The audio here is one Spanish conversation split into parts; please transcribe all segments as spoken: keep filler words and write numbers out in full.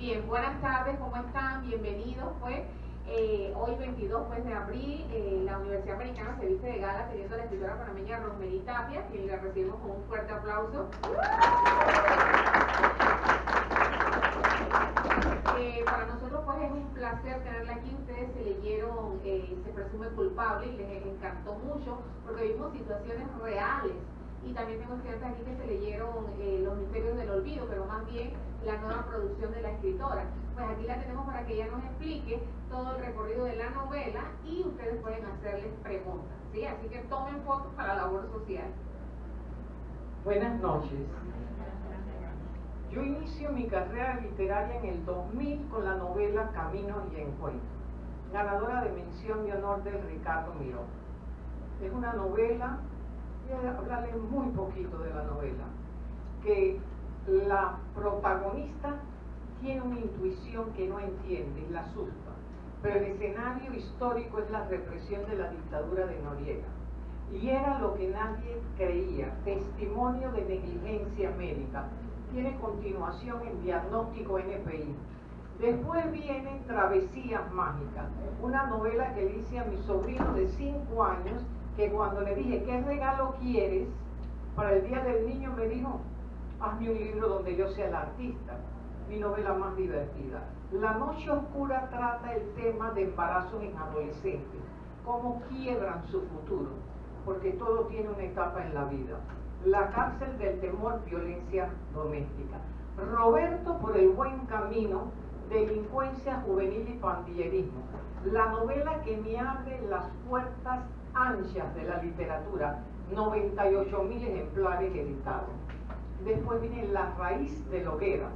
Bien, buenas tardes, ¿cómo están? Bienvenidos, pues. Eh, hoy veintidós pues, de abril, eh, la Universidad Americana se viste de gala teniendo a la escritora panameña Rosmery Tapia, quien la recibimos con un fuerte aplauso. Eh, para nosotros pues es un placer tenerla aquí. Ustedes se leyeron eh, Se presume culpable y les encantó mucho porque vimos situaciones reales. Y también tengo estudiantes aquí que se leyeron eh, Los misterios del olvido, pero más bien la nueva producción de la escritora. Pues aquí la tenemos para que ella nos explique todo el recorrido de la novela y ustedes pueden hacerles preguntas, ¿sí? Así que tomen fotos para la labor social. Buenas noches. Yo inicio mi carrera literaria en el dos mil con la novela Caminos y Encuentros, ganadora de mención de honor del Ricardo Miró. Es una novela, voy a hablarles muy poquito de la novela, que la protagonista tiene una intuición que no entiende y la asusta, pero el escenario histórico es la represión de la dictadura de Noriega. Y era lo que nadie creía, testimonio de negligencia médica. Tiene continuación en Diagnóstico N P I. Después viene Travesías Mágicas, una novela que le hice a mi sobrino de cinco años, que cuando le dije, ¿qué regalo quieres para el Día del Niño? Me dijo, hazme un libro donde yo sea el artista. Mi novela más divertida. La Noche Oscura trata el tema de embarazos en adolescentes, cómo quiebran su futuro, porque todo tiene una etapa en la vida. La cárcel del temor, violencia doméstica. Roberto por el buen camino, delincuencia juvenil y pandillerismo. La novela que me abre las puertas anchas de la literatura, noventa y ocho mil ejemplares editados. Después viene La raíz de Logueras,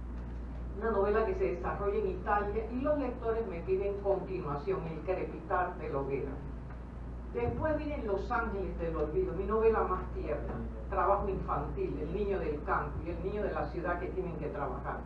una novela que se desarrolla en Italia y los lectores me piden continuación, El crepitar de Logueras. Después vienen Los ángeles del olvido, mi novela más tierna, trabajo infantil, el niño del campo y el niño de la ciudad que tienen que trabajar.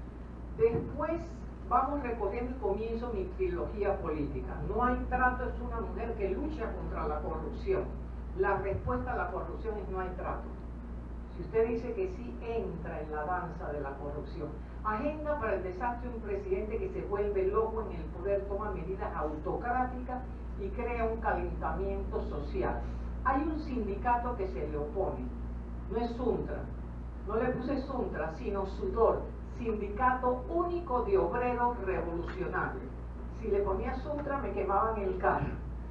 Después vamos recorriendo y comienzo mi trilogía política. No hay trato es una mujer que lucha contra la corrupción. La respuesta a la corrupción es no hay trato. Si usted dice que sí, entra en la danza de la corrupción. Agenda para el desastre de un presidente que se vuelve loco en el poder, toma medidas autocráticas y crea un calentamiento social. Hay un sindicato que se le opone, no es Suntra, no le puse Suntra, sino Sudor, Sindicato Único de Obreros Revolucionarios. Si le ponía Suntra me quemaban el carro.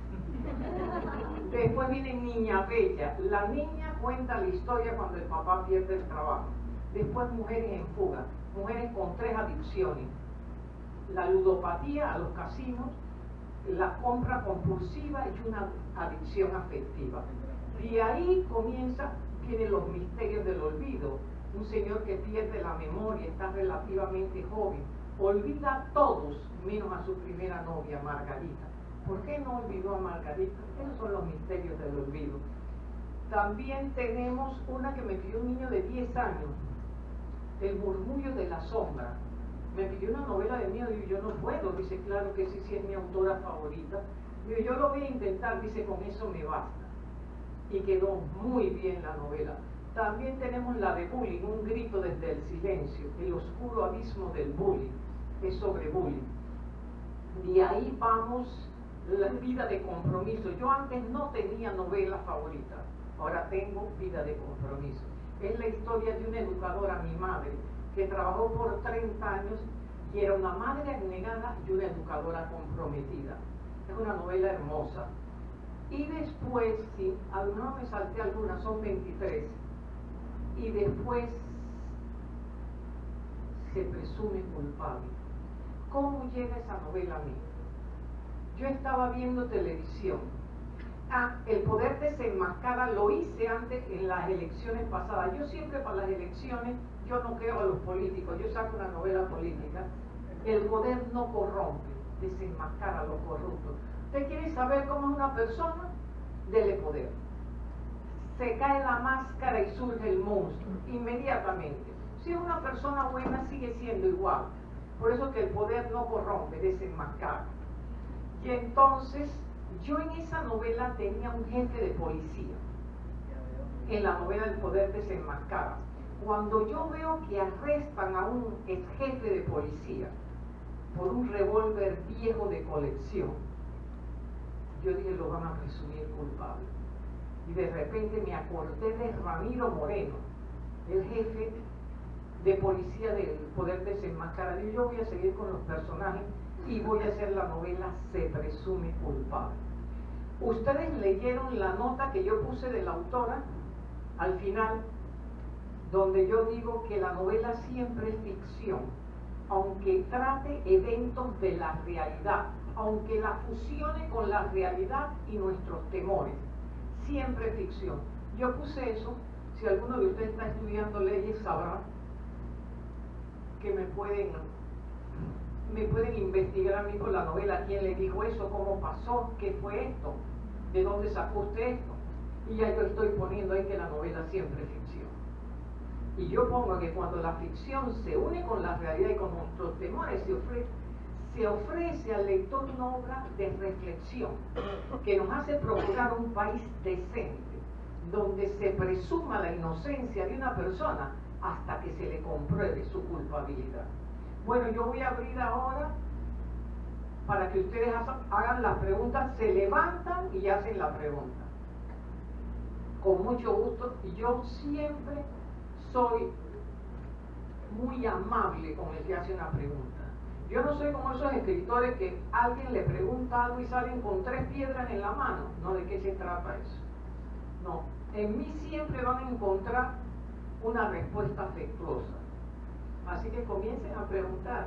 Después viene Niña Bella, la niña cuenta la historia cuando el papá pierde el trabajo. Después Mujeres en fuga, mujeres con tres adicciones: la ludopatía a los casinos, la compra compulsiva y una adicción afectiva. De ahí comienza, vienen Los misterios del olvido, un señor que pierde la memoria, está relativamente joven, olvida a todos menos a su primera novia, Margarita. ¿Por qué no olvidó a Margarita? Esos son los misterios del olvido. También tenemos una que me pidió un niño de diez años, El murmullo de la sombra. Me pidió una novela de miedo y yo no puedo. Dice, claro que sí, sí es mi autora favorita. Digo, yo lo voy a intentar, dice, con eso me basta. Y quedó muy bien la novela. También tenemos la de bullying, Un grito desde el silencio, El oscuro abismo del bullying, es sobre bullying. De ahí vamos, La vida de compromiso. Yo antes no tenía novela favorita, ahora tengo Vida de compromiso. Es la historia de una educadora, mi madre, que trabajó por treinta años y era una madre abnegada y una educadora comprometida. Es una novela hermosa. Y después, sí, no me salté algunas, son veintitrés. Y después Se presume culpable. ¿Cómo llega esa novela a mí? Yo estaba viendo televisión. Ah, El poder desenmascara lo hice antes en las elecciones pasadas. Yo siempre para las elecciones, yo no creo a los políticos, yo saco una novela política. El poder no corrompe, desenmascara a los corruptos. ¿Usted quiere saber cómo es una persona? Dele poder. Se cae la máscara y surge el monstruo, inmediatamente. Si es una persona buena, sigue siendo igual. Por eso que el poder no corrompe, desenmascara. Y entonces, yo en esa novela tenía un jefe de policía. En la novela El poder desenmascara. Cuando yo veo que arrestan a un ex jefe de policía por un revólver viejo de colección, yo dije, lo van a presumir culpable. Y de repente me acordé de Ramiro Moreno, el jefe de policía del Poder Desenmascarado. Y yo voy a seguir con los personajes y voy a hacer la novela Se Presume Culpable. Ustedes leyeron la nota que yo puse de la autora al final, donde yo digo que la novela siempre es ficción, aunque trate eventos de la realidad, aunque la fusione con la realidad y nuestros temores, siempre es ficción. Yo puse eso. Si alguno de ustedes está estudiando leyes sabrá que me pueden me pueden investigar a mí por la novela, quién le dijo eso, cómo pasó, qué fue esto, de dónde sacó usted esto. Y ya yo estoy poniendo ahí que la novela siempre es ficción. Y yo pongo que cuando la ficción se une con la realidad y con nuestros temores, se ofrece, se ofrece al lector una obra de reflexión que nos hace procurar un país decente, donde se presuma la inocencia de una persona hasta que se le compruebe su culpabilidad. Bueno, yo voy a abrir ahora para que ustedes hagan las preguntas, se levantan y hacen la pregunta. Con mucho gusto, y yo siempre soy muy amable con el que hace una pregunta. Yo no soy como esos escritores que alguien le pregunta algo y salen con tres piedras en la mano. No, ¿de qué se trata eso? No, en mí siempre van a encontrar una respuesta afectuosa. Así que comiencen a preguntar.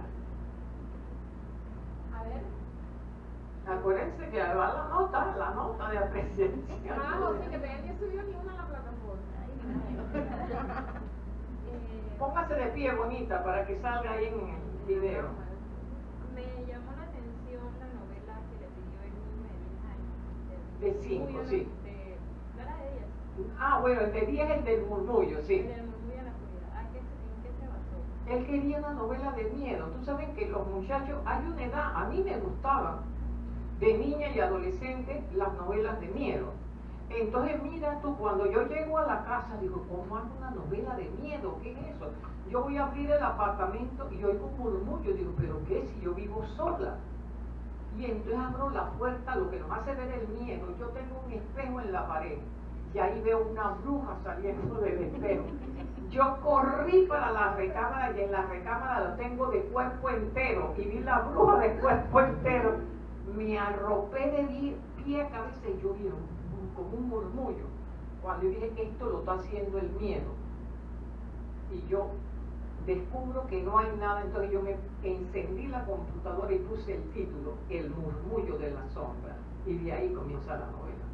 A ver. Acuérdense que va la nota, la nota de apreciación. Ah, o sea que todavía no he subido ni una a la plataforma. eh, Póngase de pie, bonita, para que salga ahí en el video. Me llamó la atención la novela que le pidió el niño de diez años. De cinco, sí. De, ¿no era de ellas? Ah, bueno, el de diez es el del murmullo, sí. El del murmullo de la oscuridad. ¿A qué, ¿En qué se basó? Él quería una novela de miedo. Tú sabes que los muchachos, hay una edad, a mí me gustaban, de niña y adolescente, las novelas de miedo. Entonces mira tú, cuando yo llego a la casa, digo, ¿cómo hago una novela de miedo? ¿Qué es eso? Yo voy a abrir el apartamento y oigo un murmullo, digo, ¿pero qué si yo vivo sola? Y entonces abro la puerta, lo que nos hace ver el miedo. Yo tengo un espejo en la pared y ahí veo una bruja saliendo del espejo. Yo corrí para la recámara y en la recámara la tengo de cuerpo entero y vi la bruja de cuerpo entero. Me arropé de pie a cabeza y yo vi un, como un murmullo. Cuando yo dije, esto lo está haciendo el miedo. Y yo descubro que no hay nada, entonces yo me encendí la computadora y puse el título, El murmullo de la sombra. Y de ahí comienza la novela.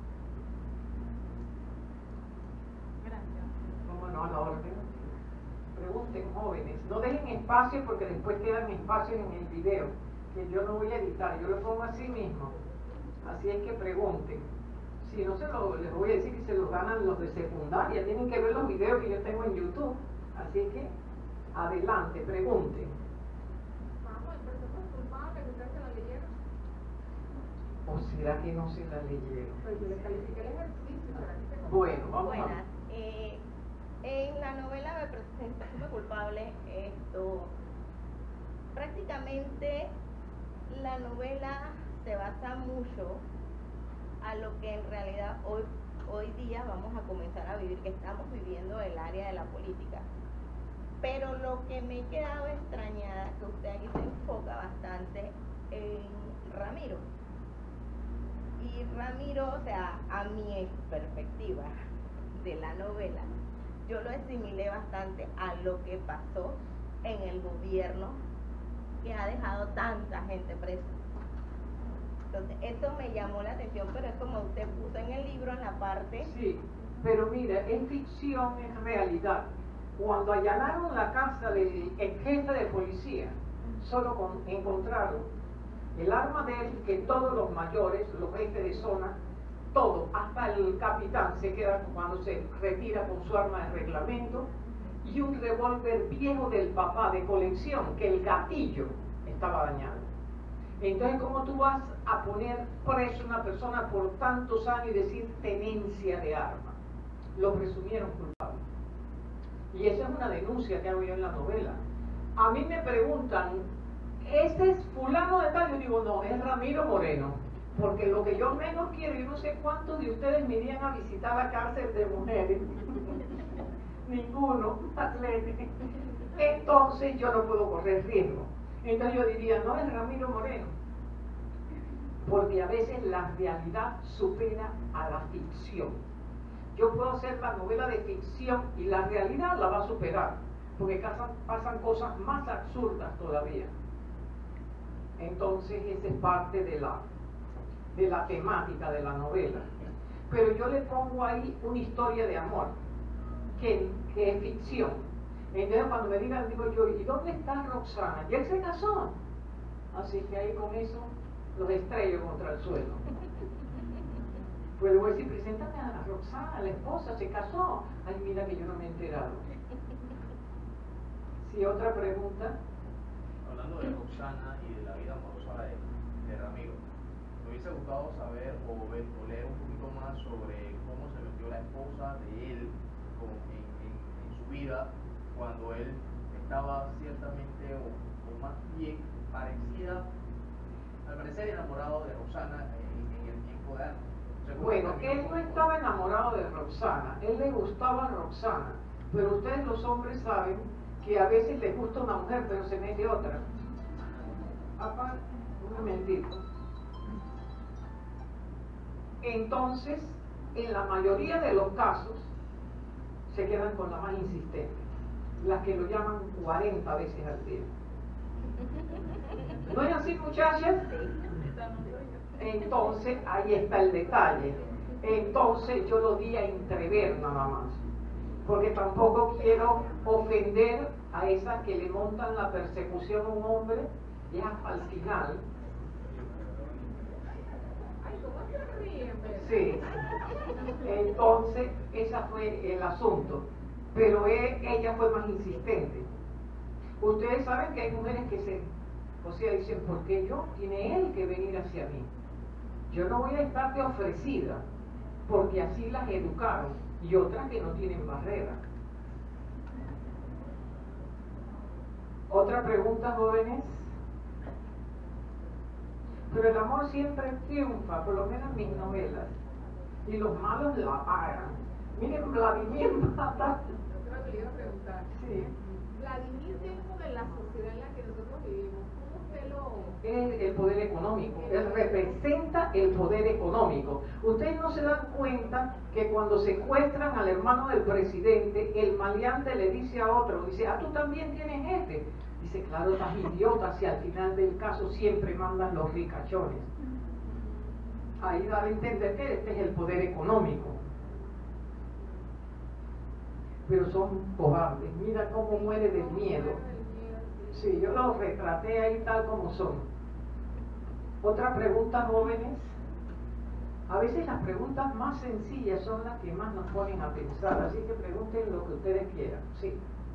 Gracias. ¿Cómo no? A la orden. Pregunten, jóvenes. No dejen espacio porque después quedan espacios en el video, que yo no voy a editar, yo lo pongo así mismo. Así es que pregunten. Si no, se lo, les voy a decir que se lo ganan los de secundaria. Tienen que ver los videos que yo tengo en YouTube. Así es que, adelante, pregunten. Vamos, el presupuesto culpable, que ustedes se la leyeron. ¿O será que no se la leyeron? Pues yo les califiqué el ejercicio, ¿será que se Bueno, vamos Buenas. a... Eh, en la novela Me Presume Culpable, esto prácticamente la novela se basa mucho a lo que en realidad hoy, hoy día vamos a comenzar a vivir, que estamos viviendo el área de la política. Pero lo que me he quedado extrañada, que usted aquí se enfoca bastante en Ramiro. Y Ramiro, o sea, a mi perspectiva de la novela, yo lo asimilé bastante a lo que pasó en el gobierno que ha dejado tanta gente presa. Entonces, eso me llamó la atención, pero es como usted puso en el libro, en la parte... Sí, pero mira, es ficción, es realidad. Cuando allanaron la casa del ex jefe de policía, solo con, encontraron el arma de él, que todos los mayores, los jefes de zona, todo, hasta el capitán se queda cuando se retira con su arma de reglamento, y un revólver viejo del papá de colección, que el gatillo estaba dañado. Entonces, ¿cómo tú vas a poner preso a una persona por tantos años y decir tenencia de arma? Lo presumieron culpable. Y esa es una denuncia que hago yo en la novela. A mí me preguntan, ¿ese es fulano de tal? Yo digo, no, es Ramiro Moreno. Porque lo que yo menos quiero, yo no sé cuántos de ustedes me irían a visitar la cárcel de mujeres. Ninguno, Atlete. Entonces yo no puedo correr riesgo. Entonces yo diría, no es Ramiro Moreno. Porque a veces la realidad supera a la ficción. Yo puedo hacer la novela de ficción y la realidad la va a superar. Porque pasan, pasan cosas más absurdas todavía. Entonces esa es parte de la... de la temática de la novela, pero yo le pongo ahí una historia de amor que, que es ficción. Entonces cuando me digan, digo yo, ¿y dónde está Roxana? Y él se casó, así que ahí con eso los estrello contra el suelo. Pues le voy a decir, preséntame a Roxana, la esposa, se casó. Ay, mira que yo no me he enterado. Sí, otra pregunta. Hablando de Roxana y de la vida amorosa de, de Ramiro, me hubiese gustado saber o, ver, o leer un poquito más sobre cómo se metió la esposa de él con, en, en, en su vida cuando él estaba ciertamente o, o más bien parecida, al parecer enamorado de Roxana en, en el tiempo de antes. O sea, Bueno, él no estaba enamorado de Roxana, él le gustaba a Roxana, pero ustedes los hombres saben que a veces les gusta una mujer pero se mete otra. Papá, un momentito. Entonces, en la mayoría de los casos, se quedan con la más insistente, las que lo llaman cuarenta veces al día. ¿No es así, muchachas? Entonces, ahí está el detalle. Entonces, yo lo di a entrever nada más, porque tampoco quiero ofender a esas que le montan la persecución a un hombre ya al final. Sí, entonces ese fue el asunto, pero él, ella fue más insistente. Ustedes saben que hay mujeres que se, o sea, dicen, ¿por qué yo? Tiene él que venir hacia mí. Yo no voy a estar de ofrecida, porque así las educaron, y otras que no tienen barrera. Otra pregunta, jóvenes. Pero el amor siempre triunfa, por lo menos en mis novelas. Y los malos la pagan. Miren, Vladimir mata. Yo creo que le iba a preguntar. Sí. Vladimir, dentro de la sociedad en la que nosotros vivimos, ¿cómo usted lo...? Es el poder económico. Él representa el poder económico. Ustedes no se dan cuenta que cuando secuestran al hermano del presidente, el maleante le dice a otro, dice, ah, tú también tienes jefe. Dice, claro, estás idiota si al final del caso siempre mandan los ricachones. Ahí da a entender que este es el poder económico. Pero son cobardes. Mira cómo muere del miedo. Sí, yo los retraté ahí tal como son. Otra pregunta, jóvenes. A veces las preguntas más sencillas son las que más nos ponen a pensar. Así que pregunten lo que ustedes quieran. Sí.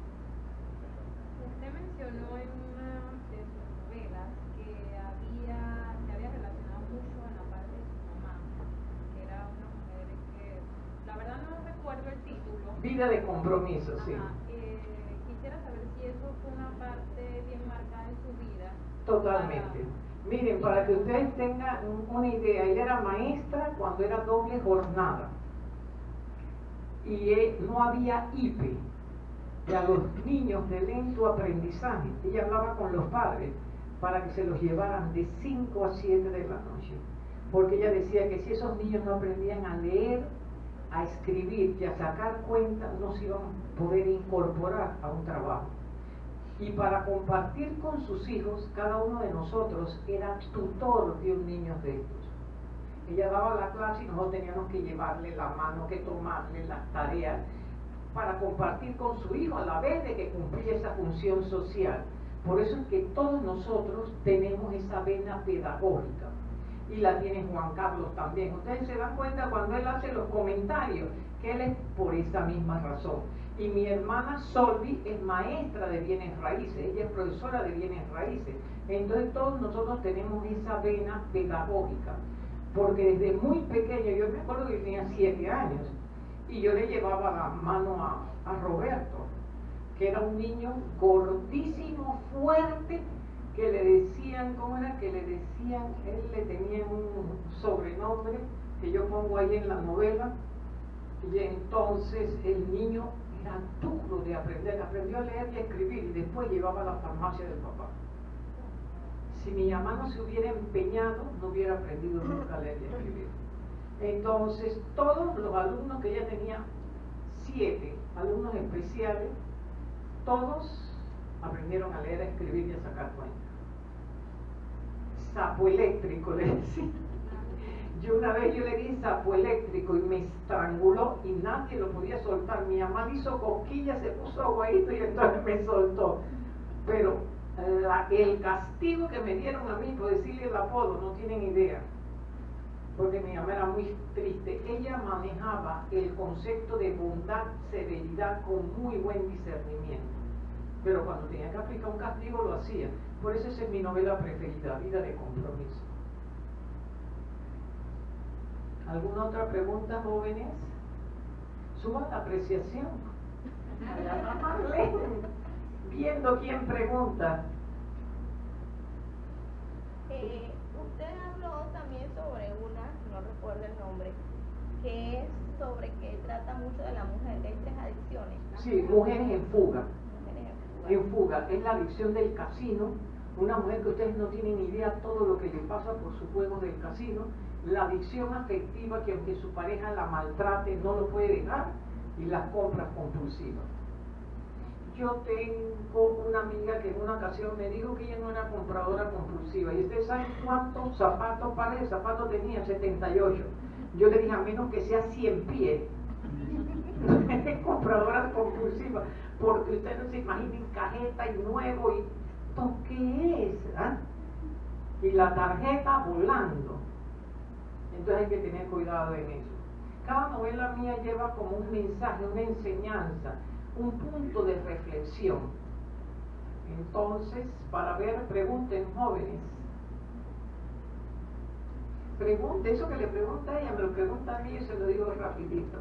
Usted mencionó en una de sus novelas que había, se había relacionado mucho en la parte de su mamá, que era una mujer que, la verdad no recuerdo el título. Vida de compromiso, sí. Ajá, eh, quisiera saber si eso fue una parte bien marcada en su vida. Totalmente. Para... Miren, para que ustedes tengan una idea, ella era maestra cuando era doble jornada. Y eh, no había I P E. Y a los niños de lento aprendizaje, ella hablaba con los padres para que se los llevaran de cinco a siete de la noche, porque ella decía que si esos niños no aprendían a leer, a escribir y a sacar cuentas, no se iban a poder incorporar a un trabajo. Y para compartir con sus hijos, cada uno de nosotros era tutor de un niño de estos. Ella daba la clase y nosotros teníamos que llevarle la mano, que tomarle las tareas, para compartir con su hijo a la vez de que cumplía esa función social. Por eso es que todos nosotros tenemos esa vena pedagógica, y la tiene Juan Carlos también. Ustedes se dan cuenta cuando él hace los comentarios que él es por esa misma razón. Y mi hermana Solvi es maestra de bienes raíces, ella es profesora de bienes raíces. Entonces todos nosotros tenemos esa vena pedagógica, porque desde muy pequeño, yo me acuerdo que tenía siete años, y yo le llevaba la mano a, a Roberto, que era un niño gordísimo, fuerte, que le decían, ¿cómo era? Que le decían, él le tenía un sobrenombre que yo pongo ahí en la novela, y entonces el niño era duro de aprender, aprendió a leer y a escribir, y después llevaba a la farmacia del papá. Si mi mamá no se hubiera empeñado, no hubiera aprendido nunca a leer y a escribir. Entonces, todos los alumnos que ella tenía, siete alumnos especiales, todos aprendieron a leer, a escribir y a sacar cuentas. Sapo eléctrico, le decía. Yo una vez yo le di sapo eléctrico y me estranguló y nadie lo podía soltar. Mi mamá le hizo cosquillas, se puso aguadito y entonces me soltó. Pero la, el castigo que me dieron a mí por decirle el apodo, no tienen idea. Porque mi mamá era muy triste. Ella manejaba el concepto de bondad, severidad con muy buen discernimiento. Pero cuando tenía que aplicar un castigo lo hacía. Por eso esa es mi novela preferida, Vida de Compromiso. ¿Alguna otra pregunta, jóvenes? Suban la apreciación. Viendo quién pregunta. Eh, usted habló también sobre una, no recuerdo el nombre, que es sobre que trata mucho de la mujer, de tres adicciones. Sí, mujeres en fuga. Mujeres en fuga. En fuga, es la adicción del casino. Una mujer que ustedes no tienen idea todo lo que le pasa por sus juegos del casino. La adicción afectiva, que aunque su pareja la maltrate, no lo puede dejar. Y las compras compulsivas. Yo tengo una amiga que en una ocasión me dijo que ella no era compradora compulsiva. ¿Y ustedes saben cuántos zapatos, pares de zapatos tenía? setenta y ocho. Yo le dije, a menos que sea cien pies. Compradora compulsiva. Porque ustedes no se imaginen cajeta y nuevo y... ¿Esto qué es? ¿Ah? Y la tarjeta volando. Entonces hay que tener cuidado en eso. Cada novela mía lleva como un mensaje, una enseñanza, un punto de reflexión. Entonces, para ver, pregunten, jóvenes. Pregunte, eso que le pregunta a ella, me lo pregunta a mí y se lo digo rapidito.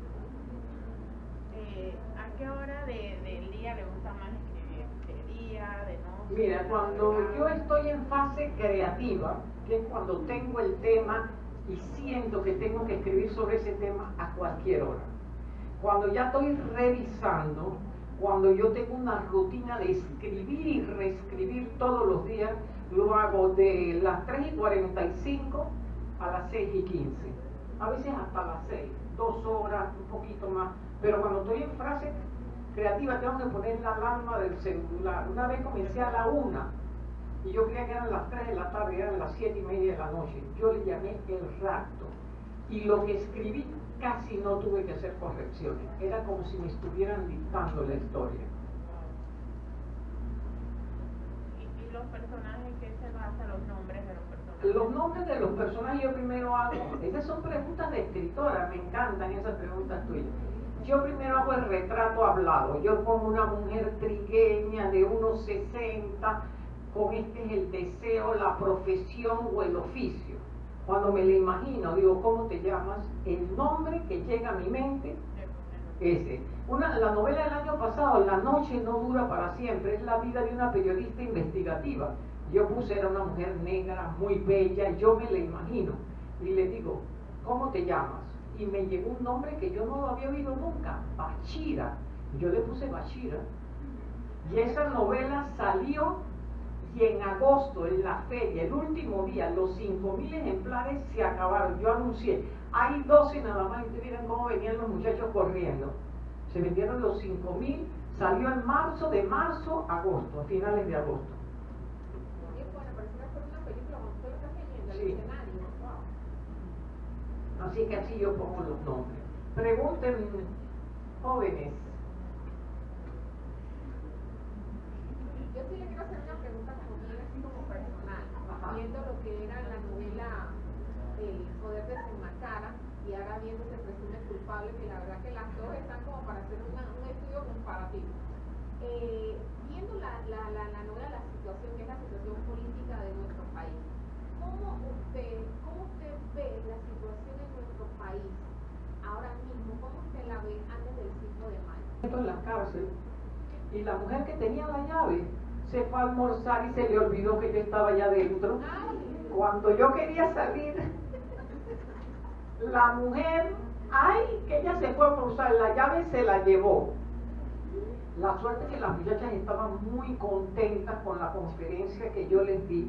Eh, ¿A qué hora de, del día le gusta más escribir? ¿De día, de noche? Mira, cuando yo estoy en fase creativa, que es cuando tengo el tema y siento que tengo que escribir sobre ese tema a cualquier hora. Cuando ya estoy revisando, cuando yo tengo una rutina de escribir y reescribir todos los días, lo hago de las tres y cuarenta y cinco a las seis y quince. A veces hasta las seis, dos horas, un poquito más. Pero cuando estoy en fase creativa tengo que poner la alarma del celular. Una vez comencé a la una y yo creía que eran las tres de la tarde, eran las siete y media de la noche. Yo le llamé el rapto. Y lo que escribí casi no tuve que hacer correcciones. Era como si me estuvieran dictando la historia. ¿Y, y los personajes, qué se basa, los nombres de los personajes? Los nombres de los personajes yo primero hago, esas son preguntas de escritora, me encantan esas preguntas tuyas. Yo primero hago el retrato hablado. Yo pongo una mujer trigueña de unos sesenta, con este es el deseo, la profesión o el oficio. Cuando me la imagino, digo, ¿cómo te llamas? El nombre que llega a mi mente, ese. Una, la novela del año pasado, La noche no dura para siempre, es la vida de una periodista investigativa. Yo puse, era una mujer negra, muy bella, yo me la imagino. Y le digo, ¿cómo te llamas? Y me llegó un nombre que yo no lo había oído nunca, Bachira. Yo le puse Bachira. Y esa novela salió y en agosto, en la feria, el último día, los cinco mil ejemplares se acabaron. Yo anuncié, hay doce nada más, y ustedes miren cómo venían los muchachos corriendo. Se vendieron los cinco mil, salió en marzo, de marzo a agosto, a finales de agosto. Sí. Así que así yo pongo los nombres. Pregunten, jóvenes. Yo sí le quiero hacer una pregunta como bien así como personal, Ajá. viendo lo que era la novela El poder desenmascara y ahora viendo Se presume culpable, que la verdad que las dos están como para hacer una, un estudio comparativo. Eh, viendo la, la, la, la novela, la situación, que es la situación política de nuestro país, ¿cómo usted, cómo usted ve la situación en nuestro país ahora mismo? ¿Cómo usted la ve antes del cinco de mayo? En la cárcel, Y la mujer que tenía la llave se fue a almorzar y se le olvidó que yo estaba allá adentro. Cuando yo quería salir, la mujer, ay, que ella se fue a almorzar, la llave se la llevó. La suerte es que las muchachas estaban muy contentas con la conferencia que yo les di.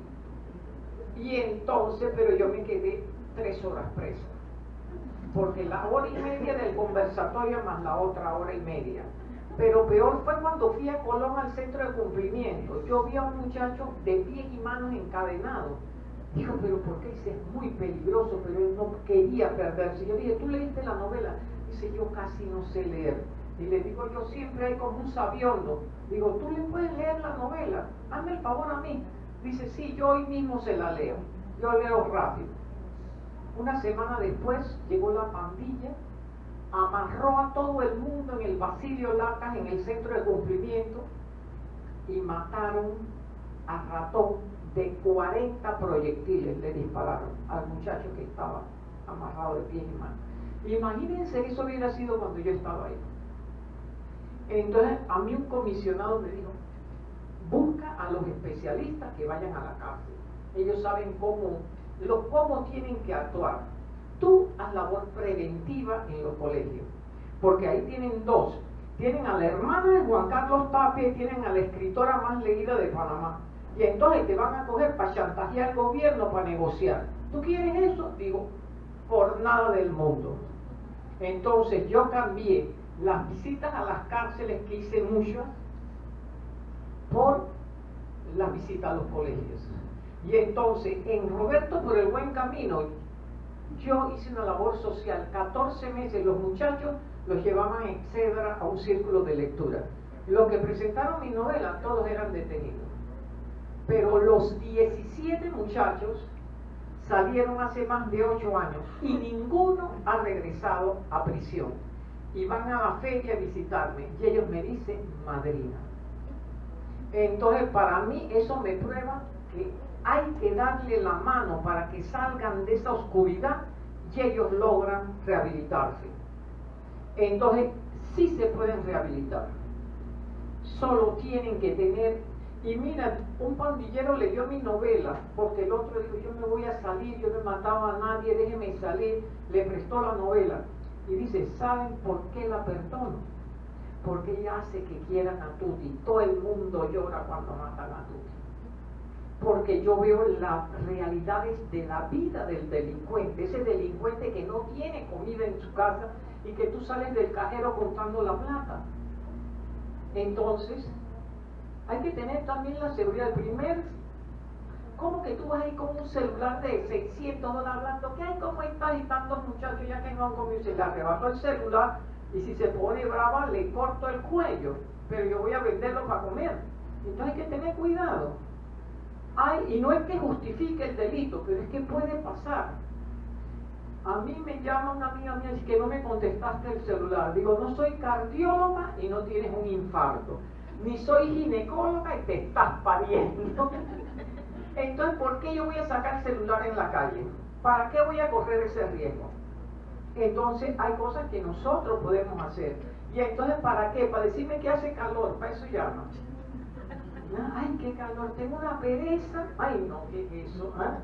Y entonces, pero yo me quedé tres horas presa. Porque la hora y media del conversatorio más la otra hora y media. Pero peor fue cuando fui a Colón al centro de cumplimiento. Yo vi a un muchacho de pies y manos encadenado. Dijo, pero ¿por qué? Dice, es muy peligroso, pero él no quería perderse. Yo dije, ¿tú leíste la novela? Dice, yo casi no sé leer. Y le digo, yo siempre hay como un sabiondo. Digo, ¿tú le puedes leer la novela? Hazme el favor a mí. Dice, sí, yo hoy mismo se la leo. Yo leo rápido. Una semana después llegó la pandilla, amarró a todo el mundo en el Basilio Lacas, en el centro de cumplimiento, y mataron a Ratón de cuarenta proyectiles, le dispararon al muchacho que estaba amarrado de pies y manos. Imagínense que eso hubiera sido cuando yo estaba ahí. Entonces a mí un comisionado me dijo, busca a los especialistas que vayan a la cárcel. Ellos saben cómo, lo, cómo tienen que actuar. Tú haz labor preventiva en los colegios, porque ahí tienen dos. Tienen a la hermana de Juan Carlos Tapia y tienen a la escritora más leída de Panamá. Y entonces te van a coger para chantajear al gobierno, para negociar. ¿Tú quieres eso? Digo, por nada del mundo. Entonces yo cambié las visitas a las cárceles, que hice muchas, por las visitas a los colegios. Y entonces en Roberto por el Buen Camino yo hice una labor social. catorce meses los muchachos los llevaban en Cedra a un círculo de lectura. Los que presentaron mi novela todos eran detenidos, pero los diecisiete muchachos salieron hace más de ocho años y ninguno ha regresado a prisión. Y van a la feria a visitarme y ellos me dicen madrina. Entonces para mí eso me prueba que hay que darle la mano para que salgan de esa oscuridad y ellos logran rehabilitarse. Entonces sí se pueden rehabilitar, solo tienen que tener. Y mira, un pandillero leyó mi novela porque el otro dijo, yo me voy a salir, yo no he matado a nadie, déjeme salir. Le prestó la novela y dice, ¿saben por qué la perdono? Porque ella hace que quieran a Tuti. Todo el mundo llora cuando matan a Tuti, porque yo veo las realidades de la vida del delincuente, ese delincuente que no tiene comida en su casa y que tú sales del cajero contando la plata. Entonces hay que tener también la seguridad. El primer, ¿cómo que tú vas ahí con un celular de seiscientos dólares hablando? ¿Qué hay? ¿Cómo estás? Y tantos muchachos ya que no han comido. Se le arrebató el celular y si se pone brava le corto el cuello, pero yo voy a venderlo para comer. Entonces hay que tener cuidado. Ay, y no es que justifique el delito, pero es que puede pasar. A mí me llama una amiga mía y dice que no me contestaste el celular. Digo, no soy cardióloga y no tienes un infarto, ni soy ginecóloga y te estás pariendo. Entonces, ¿por qué yo voy a sacar el celular en la calle? ¿Para qué voy a correr ese riesgo? Entonces, hay cosas que nosotros podemos hacer. Y entonces, ¿para qué? Para decirme que hace calor, para eso llama. Ay, qué calor, tengo una pereza. Ay, no, ¿qué es eso? ¿Ah?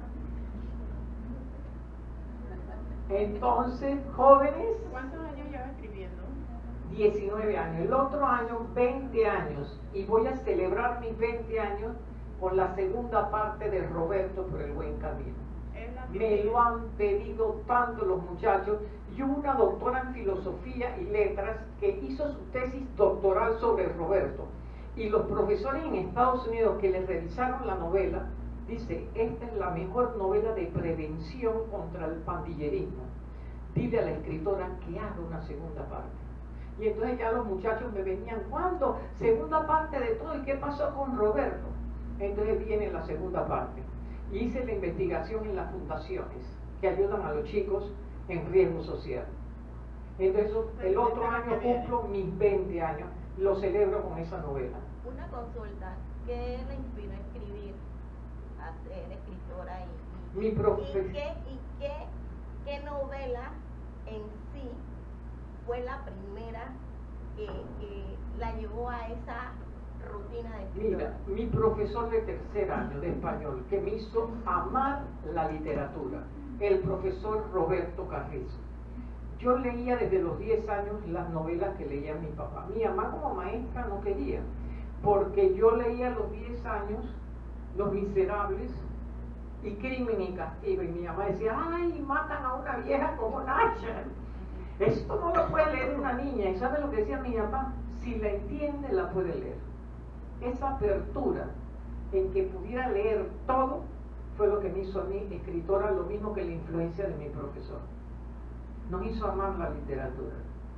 Entonces, jóvenes, ¿Cuántos años lleva escribiendo? diecinueve años, el otro año veinte años, y voy a celebrar mis veinte años con la segunda parte de Roberto por el Buen Camino. Es la Me que- lo han pedido tanto los muchachos, y una doctora en filosofía y letras que hizo su tesis doctoral sobre Roberto, y los profesores en Estados Unidos que les revisaron la novela, dice, esta es la mejor novela de prevención contra el pandillerismo. Dile a la escritora que haga una segunda parte. Y entonces ya los muchachos me venían, ¿cuándo? Segunda parte de todo, ¿y qué pasó con Roberto? Entonces viene la segunda parte. Y hice la investigación en las fundaciones que ayudan a los chicos en riesgo social. Entonces el otro año cumplo mis veinte años, lo celebro con esa novela. Una consulta, ¿qué le inspiró a escribir, a ser escritora y, y, Mi profe- y, qué, y qué, qué novela en sí fue la primera que, que la llevó a esa rutina de escritura? Mira, mi profesor de tercer año de español, que me hizo amar la literatura, el profesor Roberto Carrizo. Yo leía desde los diez años las novelas que leía mi papá. Mi mamá como maestra no quería, porque yo leía a los diez años Los Miserables y Crimen y Castigo, y mi mamá decía, ay, matan a una vieja como Nacha. Esto no lo puede leer una niña. ¿Y sabe lo que decía mi papá? Si la entiende, la puede leer. Esa apertura en que pudiera leer todo fue lo que me hizo a mí escritora, lo mismo que la influencia de mi profesor. Nos hizo amar la literatura.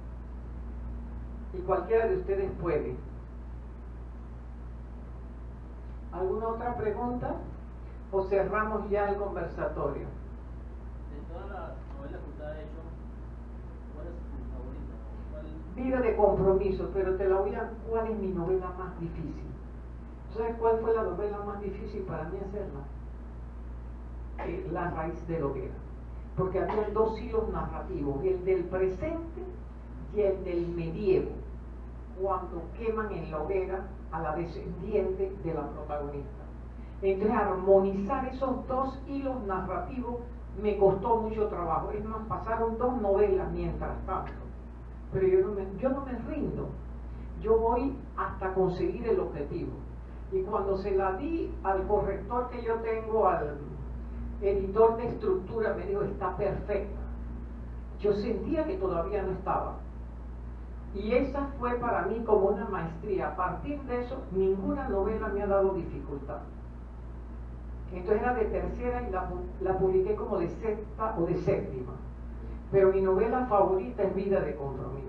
Y cualquiera de ustedes puede. ¿Alguna otra pregunta? ¿O cerramos ya el conversatorio? De todas las novelas que usted ha hecho, ¿cuál es su favorita? ¿Cuál... Vida de compromiso, pero te la voy a... ¿Cuál es mi novela más difícil? ¿Sabes cuál fue la novela más difícil para mí hacerla? Eh, La raíz de la hoguera. Porque había dos hilos narrativos, el del presente y el del medievo, cuando queman en la hoguera a la descendiente de la protagonista. Entonces, armonizar esos dos hilos narrativos me costó mucho trabajo. Es más, pasaron dos novelas mientras tanto. Pero yo no me, yo no me rindo. Yo voy hasta conseguir el objetivo. Y cuando se la di al corrector que yo tengo, al editor de estructura, me dijo, está perfecta. Yo sentía que todavía no estaba. Y esa fue para mí como una maestría. A partir de eso, ninguna novela me ha dado dificultad. Entonces era de tercera y la, la publiqué como de sexta o de séptima. Pero mi novela favorita es Vida de Compromiso.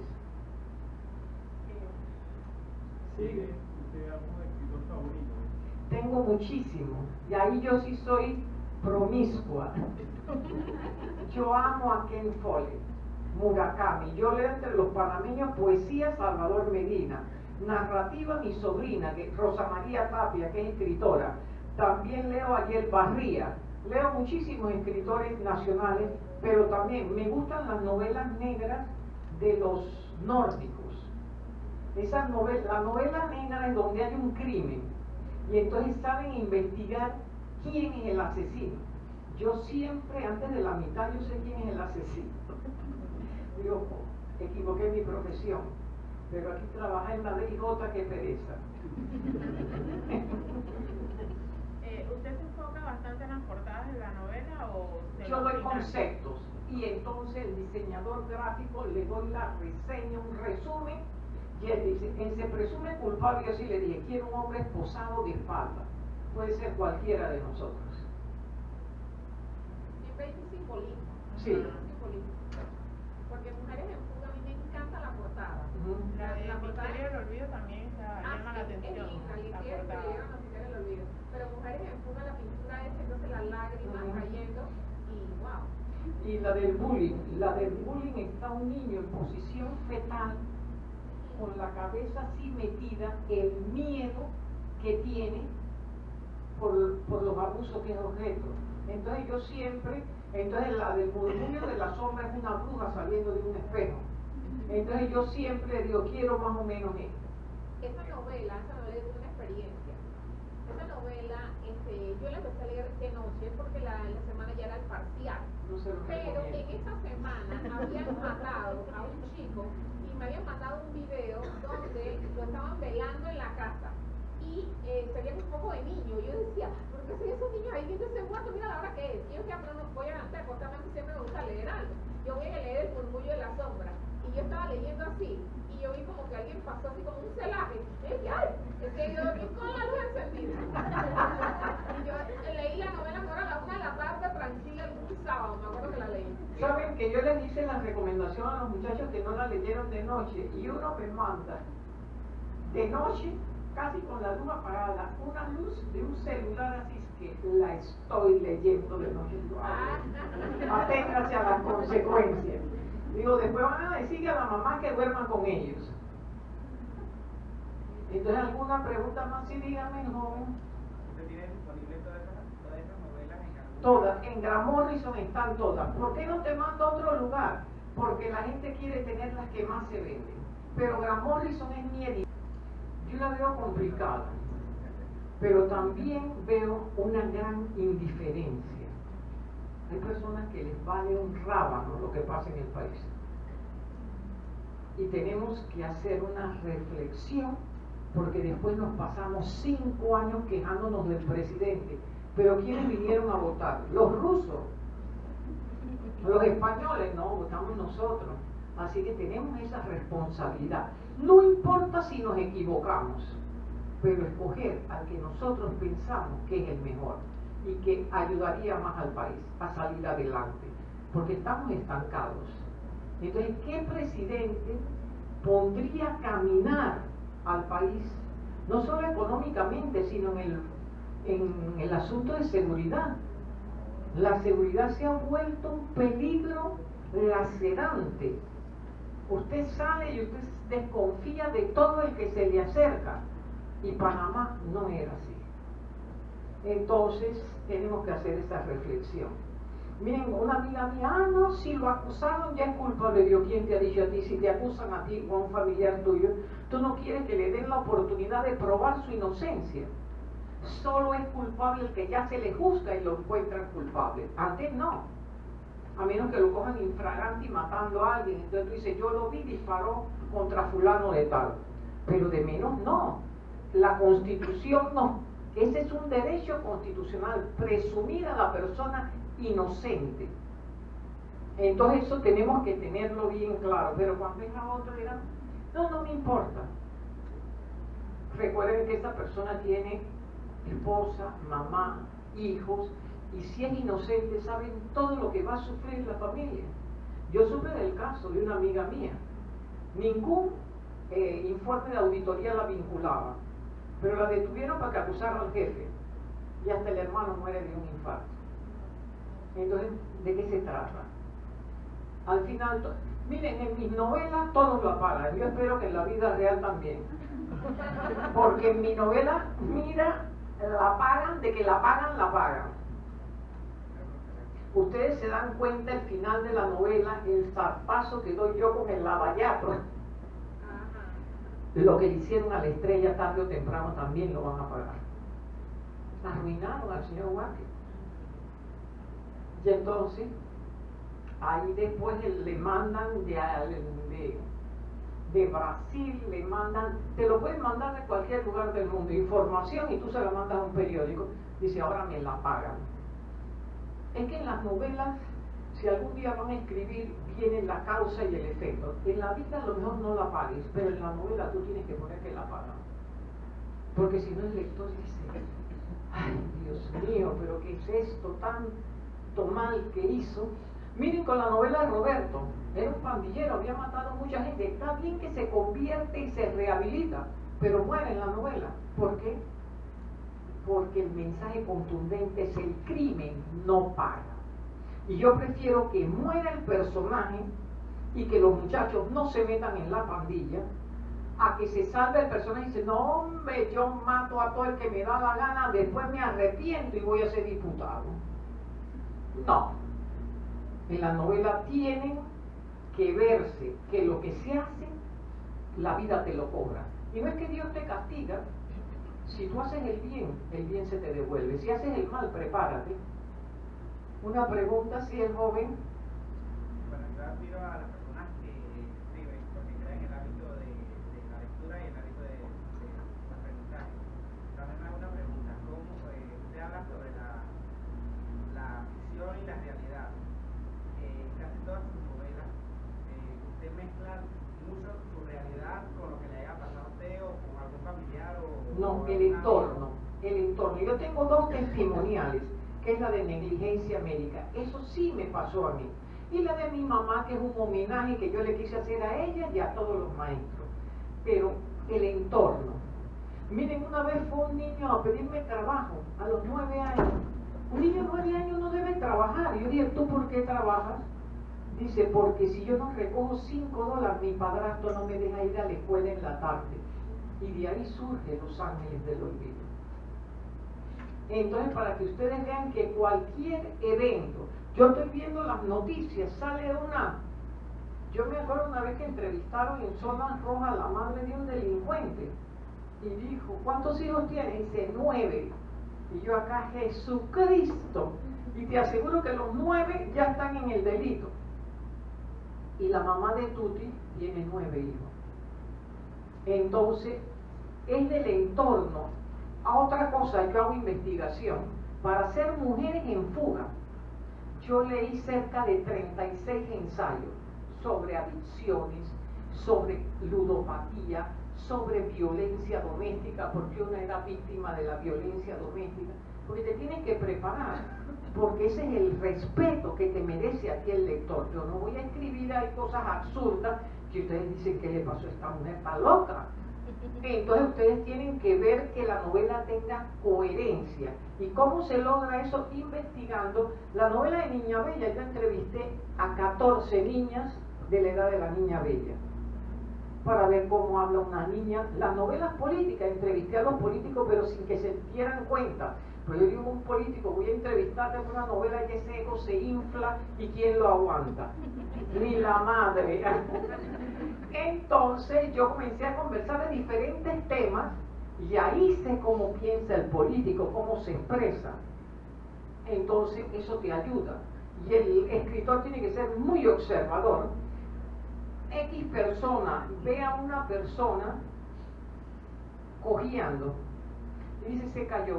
Sigue, usted algún escritor favorito. Tengo muchísimos. Y ahí yo sí soy promiscua. Yo amo a Ken Follett, Murakami. Yo leo entre los panameños poesía Salvador Medina, narrativa mi sobrina, que Rosa María Tapia, que es escritora. También leo a Yel Barría. Leo muchísimos escritores nacionales, pero también me gustan las novelas negras de los nórdicos. Esa novela, la novela negra es donde hay un crimen y entonces saben investigar quién es el asesino. Yo siempre, antes de la mitad, yo sé quién es el asesino. Digo, oh, equivoqué mi profesión, pero aquí trabaja en la D I J, qué pereza. Eh, ¿Usted se enfoca bastante en las portadas de la novela o se Yo lo doy final? conceptos y entonces el diseñador gráfico le doy la reseña, un resumen, y él dice, en Se presume culpable, yo sí le dije, quiero un hombre esposado de espalda. Puede ser cualquiera de nosotros. Siempre hay un simbolismo. Sí. Un simbolismo. Porque Mujeres en Fuga, a mí me encanta la portada. Ujú. La de La portada- Misterio del Olvido también la- Ah, llama la sí, atención. es linda, La y que portada. leyeron los Misterios del Olvido. Pero Mujeres en Fuga, la pintura es entonces las lágrimas Ujú. cayendo y wow. Y la del bullying, la del bullying está un niño en posición fetal, con la cabeza así metida, el miedo que tiene por, por los abusos que es objeto. Entonces yo siempre, entonces la del murmullo de la sombra es una bruja saliendo de un espejo. Entonces yo siempre digo, quiero más o menos esto. Esa novela, esa novela es una experiencia. Esa novela, este, yo la empecé a leer de noche porque la, la semana ya era el parcial. No se lo Pero en recomiendo. esa semana habían matado a un chico y me habían mandado un video donde lo estaban velando en la casa y eh, se veía un poco de niño. Yo decía, ¿por qué son esos niños ahí viendo ese muerto? Mira la hora que es. Y yo decía, pero no voy a levantar, porque también siempre me gusta leer algo. Yo voy a leer El murmullo de la sombra. Y yo estaba leyendo así y yo vi como que alguien pasó así como un celaje. Y dije, ay, es que yo dormí con la luz encendida. Y yo leí la novela como a la una de la tarde tranquila un sábado, me acuerdo que la leí. Saben que yo les hice la recomendación a los muchachos que no la leyeron de noche y uno me manda de noche, casi con la luz apagada, una luz de un celular, así es que la estoy leyendo de noche. Digo, ay, aténgase a las consecuencias. Digo, después van a decirle a la mamá que duerman con ellos. Entonces, ¿alguna pregunta más? Sí, dígame, joven. ¿Usted tiene disponible todas esas, todas esas novelas en algún Todas, en Gran Morrison están todas. ¿Por qué no te mando a otro lugar? Porque la gente quiere tener las que más se venden. Pero Gran Morrison es mi edición. Yo la veo complicada, pero también veo una gran indiferencia. Hay personas que les vale un rábano lo que pasa en el país. Y tenemos que hacer una reflexión, porque después nos pasamos cinco años quejándonos del presidente. Pero ¿quiénes vinieron a votar? Los rusos. Los españoles, no, votamos nosotros. Así que tenemos esa responsabilidad. No importa si nos equivocamos, pero escoger al que nosotros pensamos que es el mejor y que ayudaría más al país a salir adelante, porque estamos estancados. Entonces, ¿qué presidente pondría a caminar al país, no solo económicamente, sino en el, en el asunto de seguridad? La seguridad se ha vuelto un peligro lacerante. Usted sale y usted desconfía de todo el que se le acerca, y Panamá no era así. Entonces tenemos que hacer esa reflexión. Miren, una amiga mía, ah, no, si lo acusaron ya es culpable. Dios, ¿quién te ha dicho a ti? Si te acusan a ti o a un familiar tuyo, tú no quieres que le den la oportunidad de probar su inocencia. Solo es culpable el que ya se le juzga y lo encuentran culpable. Antes no, a menos que lo cojan infragante y matando a alguien. Entonces tú dices, yo lo vi, disparó contra fulano de tal. Pero de menos no. La Constitución no. Ese es un derecho constitucional, presumir a la persona inocente. Entonces eso tenemos que tenerlo bien claro. Pero cuando venga otro dirán, no, no me importa. Recuerden que esa persona tiene esposa, mamá, hijos, y si es inocente saben todo lo que va a sufrir la familia. Yo supe del caso de una amiga mía. Ningún eh, informe de auditoría la vinculaba, pero la detuvieron para que acusara al jefe, y hasta el hermano muere de un infarto. Entonces, ¿de qué se trata? Al final, miren, en mis novelas todos lo apagan. Yo espero que en la vida real también, porque en mi novela, mira, la pagan, de que la pagan, la pagan. Ustedes se dan cuenta al final de la novela, el zarpazo que doy yo con el lavallato. Lo que le hicieron a la estrella tarde o temprano también lo van a pagar. Arruinaron al señor Huarque. Y entonces, ahí después le mandan de, de, de Brasil, le mandan, te lo pueden mandar de cualquier lugar del mundo, información, y tú se la mandas a un periódico. Dice, ahora me la pagan. Es que en las novelas, si algún día van a escribir, viene la causa y el efecto. En la vida a lo mejor no la pagues, pero en la novela tú tienes que poner que la pagan. Porque si no el lector dice, ay Dios mío, pero ¿qué es esto tanto mal que hizo? Miren con la novela de Roberto, era un pandillero, había matado a mucha gente. Está bien que se convierte y se rehabilita, pero muere en la novela. ¿Por qué? Porque el mensaje contundente es: el crimen no paga. Y yo prefiero que muera el personaje y que los muchachos no se metan en la pandilla, a que se salve el personaje y dice, no hombre, yo mato a todo el que me da la gana, después me arrepiento y voy a ser diputado. No. En la novela tienen que verse que lo que se hace, la vida te lo cobra. Y no es que Dios te castiga. Si tú haces el bien, el bien se te devuelve. Si haces el mal, prepárate. Una pregunta, si el joven. Bueno, yo admiro a las personas que escriben porque crean el hábito de, de la lectura y el hábito de, de aprendizaje. También me hago una pregunta: ¿cómo eh, usted habla sobre la, la ficción y la realidad? Eh, casi todas sus novelas, eh, usted mezcla mucho su realidad con lo que le haya pasado a usted o con algún familiar o. No, o el entorno, el entorno. Yo tengo dos testimoniales, que es la de negligencia médica. Eso sí me pasó a mí. Y la de mi mamá, que es un homenaje que yo le quise hacer a ella y a todos los maestros. Pero el entorno. Miren, una vez fue un niño a pedirme trabajo a los nueve años. Un niño de nueve años no debe trabajar. Y yo dije, ¿tú por qué trabajas? Dice, porque si yo no recojo cinco dólares, mi padrastro no me deja ir a la escuela en la tarde. Y de ahí surgen los ángeles del olvido. Entonces, para que ustedes vean que cualquier evento, yo estoy viendo las noticias, sale una, yo me acuerdo una vez que entrevistaron en Zona Roja a la madre de un delincuente, y dijo, ¿cuántos hijos tienes? Y dice, nueve. Y yo acá, Jesucristo. Y te aseguro que los nueve ya están en el delito. Y la mamá de Tuti tiene nueve hijos. Entonces, es del entorno. A otra cosa, yo hago investigación. Para ser mujeres en fuga, yo leí cerca de treinta y seis ensayos sobre adicciones, sobre ludopatía, sobre violencia doméstica, porque una era víctima de la violencia doméstica, porque te tienes que preparar, porque ese es el respeto que te merece a ti el lector. Yo no voy a escribir ahí cosas absurdas que ustedes dicen, ¿qué le pasó a esta mujer? Está loca. Entonces ustedes tienen que ver que la novela tenga coherencia. ¿Y cómo se logra eso? Investigando. La novela de Niña Bella, yo entrevisté a catorce niñas de la edad de la Niña Bella, para ver cómo habla una niña. Las novelas políticas, entrevisté a los políticos, pero sin que se dieran cuenta. Pues yo digo, un político, voy a entrevistarte en una novela y ese ego se infla, y ¿quién lo aguanta? Ni la madre. Entonces yo comencé a conversar de diferentes temas, y ahí sé cómo piensa el político, cómo se expresa. Entonces eso te ayuda. Y el escritor tiene que ser muy observador. X persona ve a una persona cojeando y dice, se cayó.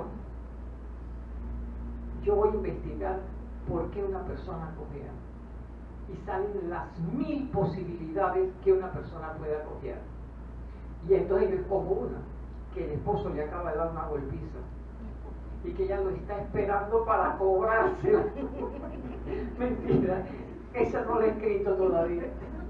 Yo voy a investigar por qué una persona cojea. Y salen las mil posibilidades que una persona pueda cojear. Y entonces yo escojo una, que el esposo le acaba de dar una golpiza y que ella lo está esperando para cobrarse. Mentira, esa no la he escrito todavía.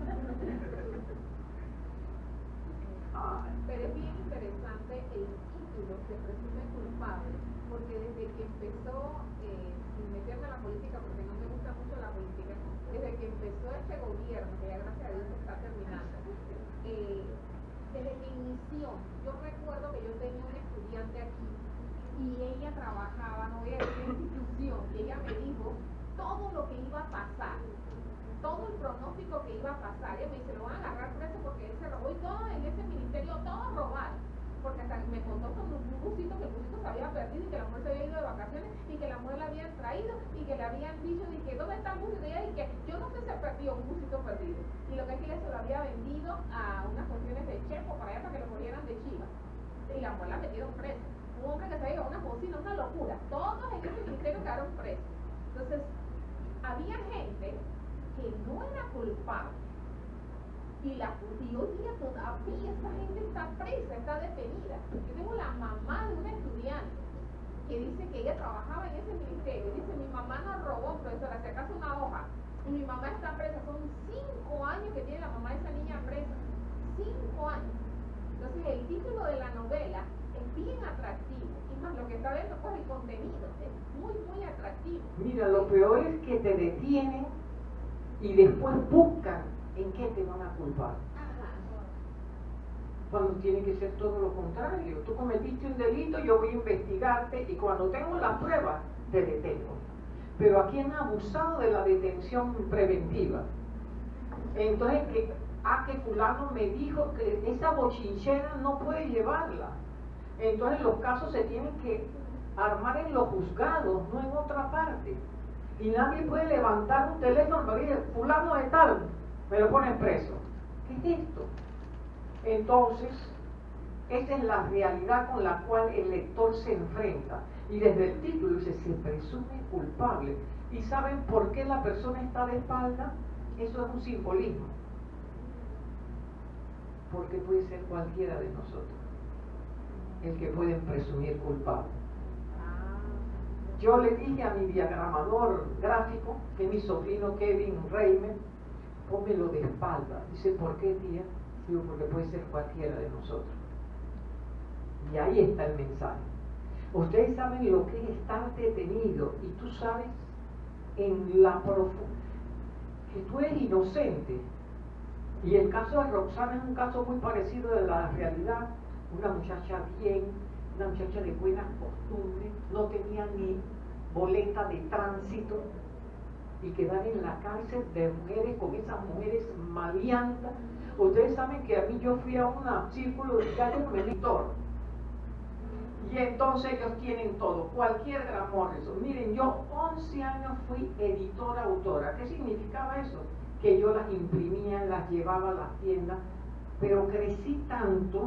Pero es bien interesante el título, Se presume culpable, porque desde que empezó, eh, sin meterme en la política, porque no me gusta mucho la política, desde que empezó este gobierno, que ya gracias a Dios se está terminando, eh, desde que inició, yo recuerdo que yo tenía una estudiante aquí y ella trabajaba, no voy a decir en una institución, y ella me dijo todo lo que iba a pasar, todo el pronóstico que iba a pasar. Ella me dice, lo van a agarrar preso porque él se robó, y todo en ese ministerio, todo robar. Porque hasta me contó sobre un busito, que el busito se había perdido y que la mujer se había ido de vacaciones y que la mujer la habían traído y que le habían dicho, y que ¿dónde está el busito? Y ella, y que yo no sé si se perdió un busito perdido. Y lo que es que ella se lo había vendido a unas cuestiones de chepo para allá, para que lo cogieran de chiva. Y la mujer la metieron presa. Un hombre que se había ido a una cocina, una locura. Todos en ese ministerio quedaron presos. Entonces, había gente que no era culpable, y, la, y hoy día todavía esta gente está presa, está detenida. Yo tengo la mamá de una estudiante que dice que ella trabajaba en ese ministerio, dice, mi mamá nos robó, profesora, si acaso una hoja, y mi mamá está presa. Son cinco años que tiene la mamá de esa niña presa, cinco años. Entonces el título de la novela es bien atractivo, y más lo que está dentro, pues el contenido es muy, muy atractivo. Mira, lo peor es que te detienen y después buscan en qué te van a culpar. Cuando tiene que ser todo lo contrario. Tú cometiste un delito, yo voy a investigarte, y cuando tengo las pruebas, te detengo. Pero aquí han abusado de la detención preventiva. Entonces, que, ah, que fulano me dijo que esa bochinchera no puede llevarla. Entonces los casos se tienen que armar en los juzgados, no en otra parte. Y nadie puede levantar un teléfono para decir, fulano de tal, me lo ponen preso. ¿Qué es esto? Entonces, esa es la realidad con la cual el lector se enfrenta. Y desde el título dice, se presume culpable. ¿Y saben por qué la persona está de espalda? Eso es un simbolismo. Porque puede ser cualquiera de nosotros el que pueden presumir culpable. Yo le dije a mi diagramador gráfico, que es mi sobrino Kevin Reimer, pónmelo de espalda. Dice, ¿por qué, tía? Digo, porque puede ser cualquiera de nosotros. Y ahí está el mensaje. Ustedes saben lo que es estar detenido, y tú sabes en la profundidad que tú eres inocente. Y el caso de Roxana es un caso muy parecido de la realidad. Una muchacha bien, una muchacha de buenas costumbres, no tenía ni boleta de tránsito, y quedar en la cárcel de mujeres con esas mujeres maleantas. Ustedes saben que a mí, yo fui a un círculo de calle monitor, Y entonces ellos tienen todo, cualquier Grant Morrison. Miren, yo once años fui editora autora. ¿Qué significaba eso? Que yo las imprimía, las llevaba a las tiendas, pero crecí tanto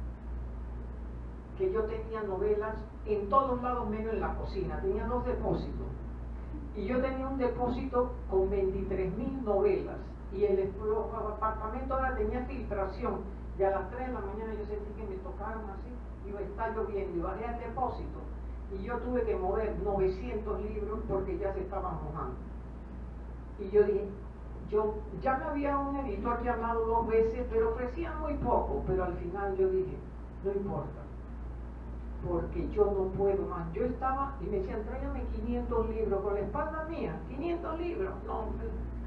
que yo tenía novelas en todos lados menos en la cocina. Tenía dos depósitos. Y yo tenía un depósito con veintitrés mil novelas. Y el, el apartamento ahora tenía filtración. Y a las tres de la mañana yo sentí que me tocaron así. Iba a estar lloviendo y bajé al depósito. Y yo tuve que mover novecientos libros porque ya se estaban mojando. Y yo dije, yo ya me había un editor llamado dos veces, pero ofrecía muy poco. Pero al final yo dije, no importa, porque yo no puedo más. Yo estaba y me decían, tráigame quinientos libros con la espalda mía, quinientos libros, no, hombre.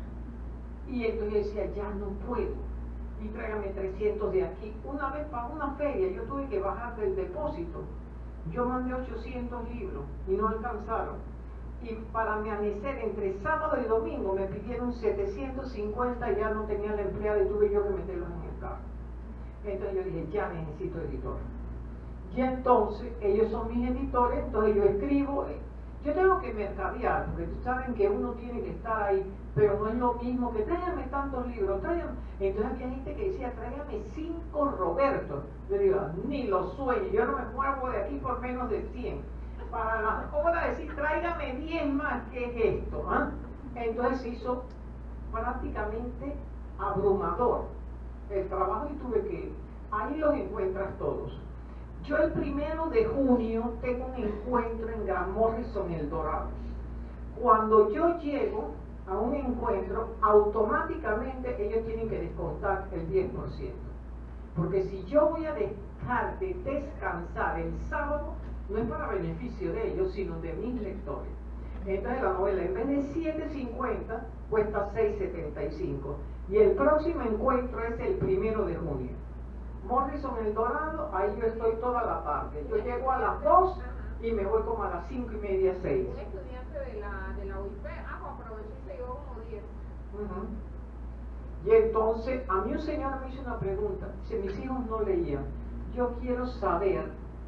Y entonces yo decía, ya no puedo, y tráigame trescientos de aquí. Una vez para una feria yo tuve que bajar del depósito, yo mandé ochocientos libros y no alcanzaron, y para mi amanecer entre sábado y domingo me pidieron setecientos cincuenta y ya no tenía la empleada y tuve yo que meterlos en el carro. Entonces yo dije, ya necesito editor. Y entonces ellos son mis editores, entonces yo escribo, yo tengo que mercadear, porque saben que uno tiene que estar ahí, pero no es lo mismo que tráigame tantos libros, tráigame. Entonces había gente que decía, tráigame cinco Roberto. Yo digo, ni lo sueño, yo no me muevo de aquí por menos de cien. Para la hora de decir, tráigame diez más, ¿qué es esto? ¿Ah? Entonces se hizo prácticamente abrumador el trabajo y tuve que ir. Ahí los encuentras todos. Yo el primero de junio tengo un encuentro en Grant Morrison El Dorado. Cuando yo llego a un encuentro, automáticamente ellos tienen que descontar el diez por ciento. Porque si yo voy a dejar de descansar el sábado, no es para beneficio de ellos, sino de mis lectores. Entonces la novela en vez de siete cincuenta cuesta seis setenta y cinco. Y el próximo encuentro es el primero de junio. Morrison El Dorado, ahí yo estoy toda la tarde. Yo llego a las dos y me voy como a las cinco y media, seis. Un estudiante de la, de la U I P, ah, pues aprovechó y se llevó como diez. Uh-huh. Y entonces, a mí un señor me hizo una pregunta. Dice, mis hijos no leían. Yo quiero saber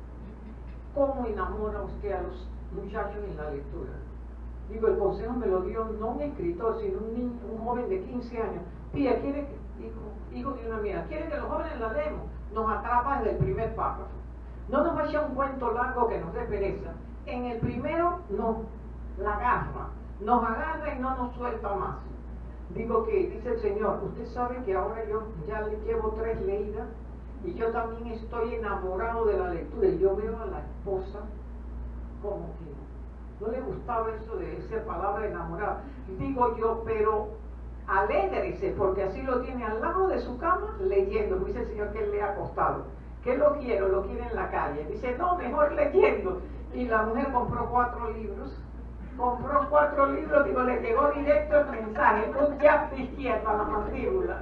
cómo enamora usted a los muchachos en la lectura. Digo, el consejo me lo dio no un escritor, sino un niño, un joven de quince años. Tía, ¿quiere que...? Hijo, hijo de una amiga, ¿quieren que los jóvenes la leemos? Nos atrapa desde el primer párrafo. No nos vaya un cuento largo que nos dé pereza. En el primero nos la agarra, nos agarra y no nos suelta más. Digo que, dice el Señor, usted sabe que ahora yo ya le llevo tres leídas y yo también estoy enamorado de la lectura. Y yo veo a la esposa como que no le gustaba eso de esa palabra enamorada. Digo yo, pero alégrese, porque así lo tiene al lado de su cama leyendo. Dice el Señor que él le ha acostado. ¿Qué lo quiero? Lo quiere en la calle. Dice, no, mejor leyendo. Y la mujer compró cuatro libros. Compró cuatro libros, digo, le llegó directo el mensaje. Un jab de izquierda a la mandíbula.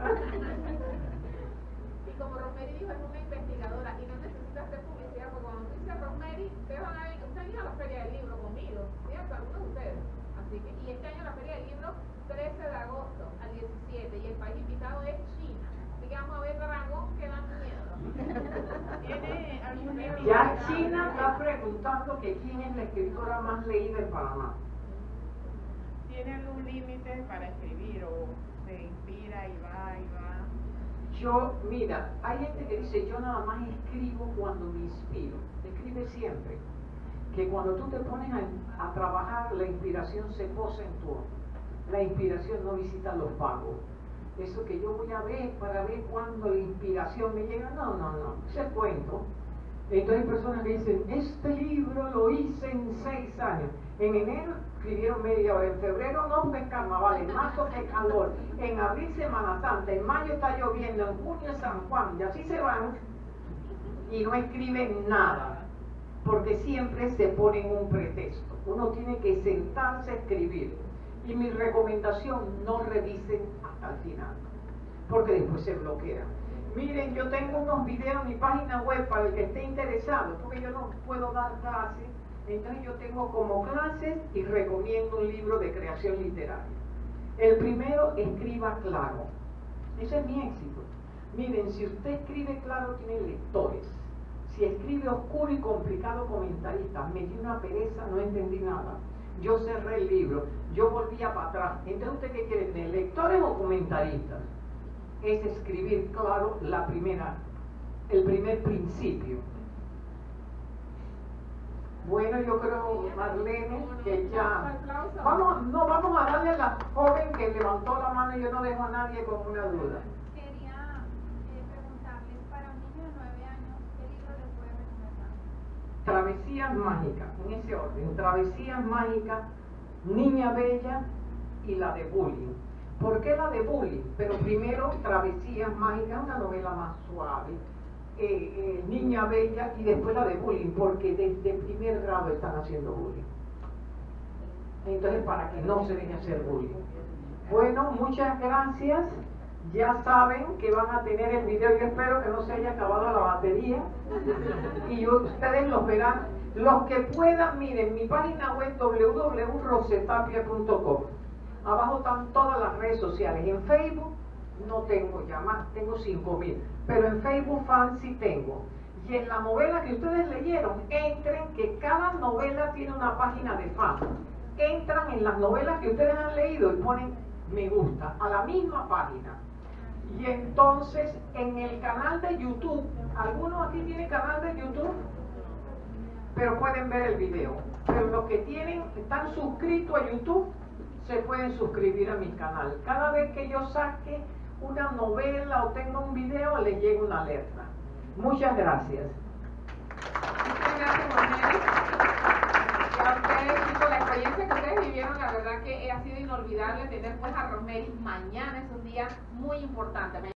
Y como Rosemary dijo, es una investigadora y no necesita hacer publicidad, porque cuando tú dices Rosemary, ustedes van a ver, ustedes han ido a la Feria del Libro conmigo, ¿cierto? Algunos de ustedes. Así que, y este año la Feria del Libro, trece de agosto al diecisiete, y el país invitado es China. Así que vamos a ver dragón que da miedo. ¿Tiene algún límite? Ya China está preguntando que quién es la escritora más leída en Panamá. ¿Tiene algún límite para escribir o se inspira y va y va? Yo, mira, hay gente que dice, yo nada más escribo cuando me inspiro. Escribe siempre. Que cuando tú te pones a, a trabajar, la inspiración se posa en tu ojo. La inspiración no visita los pagos. Eso que yo voy a ver para ver cuándo la inspiración me llega, no, no, no, ese cuento. Entonces hay personas que dicen, este libro lo hice en seis años. En enero escribieron media hora, en febrero no, fue carnaval, en marzo qué calor, en abril Semana Santa, en mayo está lloviendo, en junio San Juan, y así se van y no escriben nada, porque siempre se ponen un pretexto. Uno tiene que sentarse a escribir. Y mi recomendación, no revisen hasta el final, porque después se bloquea. Miren, yo tengo unos videos en mi página web para el que esté interesado, porque yo no puedo dar clases, entonces yo tengo como clases y recomiendo un libro de creación literaria. El primero, escriba claro. Ese es mi éxito. Miren, si usted escribe claro, tiene lectores. Si escribe oscuro y complicado comentarista, me dio una pereza, no entendí nada. Yo cerré el libro, yo volvía para atrás. Entonces, ¿usted qué quiere tener? ¿Lectores o comentaristas? Es escribir claro la primera, el primer principio. Bueno, yo creo, Marlene, que ya... Vamos, no, vamos a darle a la joven que levantó la mano y yo no dejo a nadie con una duda. Quería eh, preguntarles, para un niño de nueve años, ¿qué libro les puede recomendar? Travesías mágicas, en ese orden. Travesías mágicas, Niña Bella y la de Bullying. ¿Por qué la de Bullying? Pero primero, Travesías mágicas, una novela más suave. Eh, eh, Niña Bella y después la de Bullying, porque desde primer grado están haciendo bullying. Entonces, para que no se deje hacer bullying. Bueno, muchas gracias. Ya saben que van a tener el video. Yo espero que no se haya acabado la batería y ustedes los verán. Los que puedan, miren mi página web w w w punto rosetapia punto com. Abajo están todas las redes sociales. En Facebook no tengo ya más, tengo cinco mil, pero en Facebook Fan sí tengo. Y en la novela que ustedes leyeron, entren, que cada novela tiene una página de fan. Entran en las novelas que ustedes han leído y ponen me gusta a la misma página. Y entonces en el canal de YouTube, ¿alguno aquí tiene canal de YouTube? Pero pueden ver el video. Pero los que tienen, están suscritos a YouTube, se pueden suscribir a mi canal. Cada vez que yo saque una novela o tenga un video, les llega una alerta. Muchas gracias. Muchas gracias, Rosemary. Y a ustedes, chicos, la experiencia que ustedes vivieron, la verdad que ha sido inolvidable tener pues a Rosemary mañana, es un día muy importante.